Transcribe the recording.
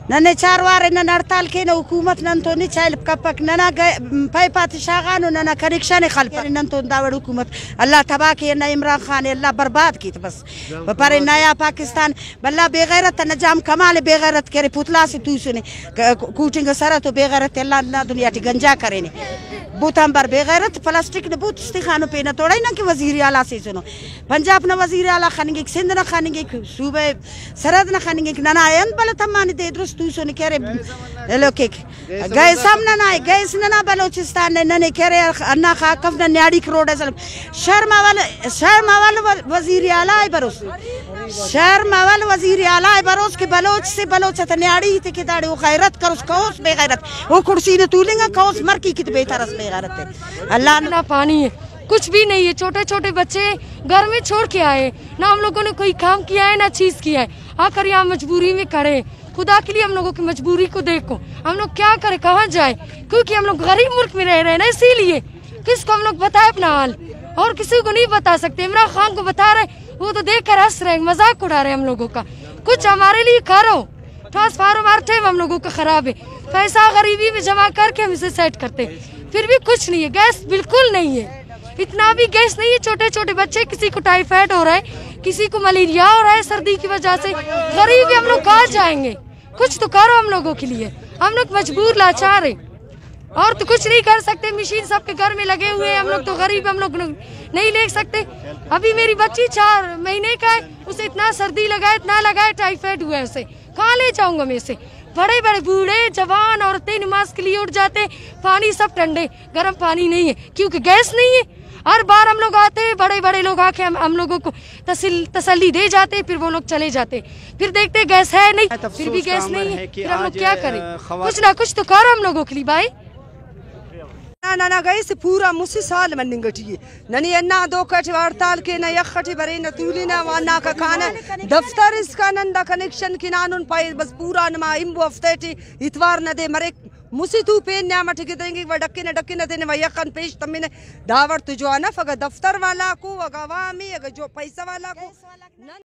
नने 4 वार न हड़ताल के न हुकूमत नन तो निचाइल कपक नना पै पात शागानो नना कनेक्शन खल्प नन तो दावड़ हुकूमत अल्लाह तबाह के न इमरान खान अल्लाह बर्बाद की तो बस पर नया पाकिस्तान बल्ला बेगैरत नजाम कमाल बेगैरत करे पुतला से तू सुने कूटिंग सरा तो बेगैरत अल्लाह दुनिया टी गंजा करे ने बूतंबर बेगैरत प्लास्टिक ने बूत इस्तिखानो पे न तोड़ा ना कि वजीर आला से सुनो पंजाब न वजीर आला खानेंगे सिंध न खानेंगे सूबे सरहद न खानेंगे नना आयन बल तमाने दे दुरुस्त तू सुने करे लोके गए सामने ना गए ना बलोचिस्तान ने नने करे अन्ना खा कफ न न्याड़ी करोड़ शर्मा वाला वजीर आला है बरोस शर्मा वाला वजीर आला है बरोस के बलोच से बलोच त न्याड़ी ते के दाड़े वो गैरत कर उस कौस बेगैरत वो कुर्सी ने तूलेंगा कौस मर की बेतरस बेगैरत है अल्लाह ना पानी है कुछ भी नहीं है। छोटे छोटे बच्चे घर में छोड़ के आए ना हम लोगों ने कोई काम किया है ना चीज किया है आकर यहाँ मजबूरी में खड़े। खुदा के लिए हम लोगों की मजबूरी को देखो हम लोग क्या करें कहाँ जाए क्योंकि हम लोग गरीब मुल्क में रह रहे हैं ना इसीलिए किसको हम लोग बताए अपना हाल और किसी को नहीं बता सकते। इमरान खान को बता रहे वो तो देख कर हंस रहे मजाक उड़ा रहे हम लोगों का। कुछ हमारे लिए करो ट्रांसफार्मर हर टाइम हम लोगों का खराब है पैसा गरीबी में जमा करके हम इसे सेट करते फिर भी कुछ नहीं है। गैस बिल्कुल नहीं है इतना भी गैस नहीं है। छोटे छोटे बच्चे किसी को टाइफाइड हो रहा है किसी को मलेरिया हो रहा है सर्दी की वजह से गरीब हम लोग कहाँ जाएंगे। कुछ तो करो हम लोगों के लिए हम लोग मजबूर लाचार है और तो कुछ नहीं कर सकते। मशीन सबके घर में लगे हुए हैं हम लोग तो गरीब हम लोग नहीं ले सकते। अभी मेरी बच्ची 4 महीने का है उसे इतना सर्दी लगा है टाइफाइड हुआ है उसे कहाँ ले जाऊंगा मैं इसे। बड़े बड़े बूढ़े जवान औरतें नमाज के लिए उठ जाते पानी सब ठंडे गर्म पानी नहीं है क्योंकि गैस नहीं है। हर बार हम लोग आते हैं बड़े बड़े लोग आके हम लोगों को तसल्ली दे जाते फिर वो लोग चले जाते फिर देखते गैस है नहीं फिर भी गैस नहीं है फिर हम लोग क्या करें। कुछ ना कुछ तो करो हम लोगों के लिए भाई। ना गई से पूरा मुसी साल मन निगटी ननी अन्ना 2 कट हड़ताल के न यखटी बरे न तूली न वाना का खाना दफ्तर इसका नंदा कनेक्शन की नानुन पाए बस पूरा नमा इम्बो हफ्ते इतवार न दे मरे मुसी तू पेन न्या मठ के देंगे व डक्के न देने व यखन पेश तमिने दावर तुझो आना फगा दफ्तर वाला को अगवामी अगर जो पैसा वाला को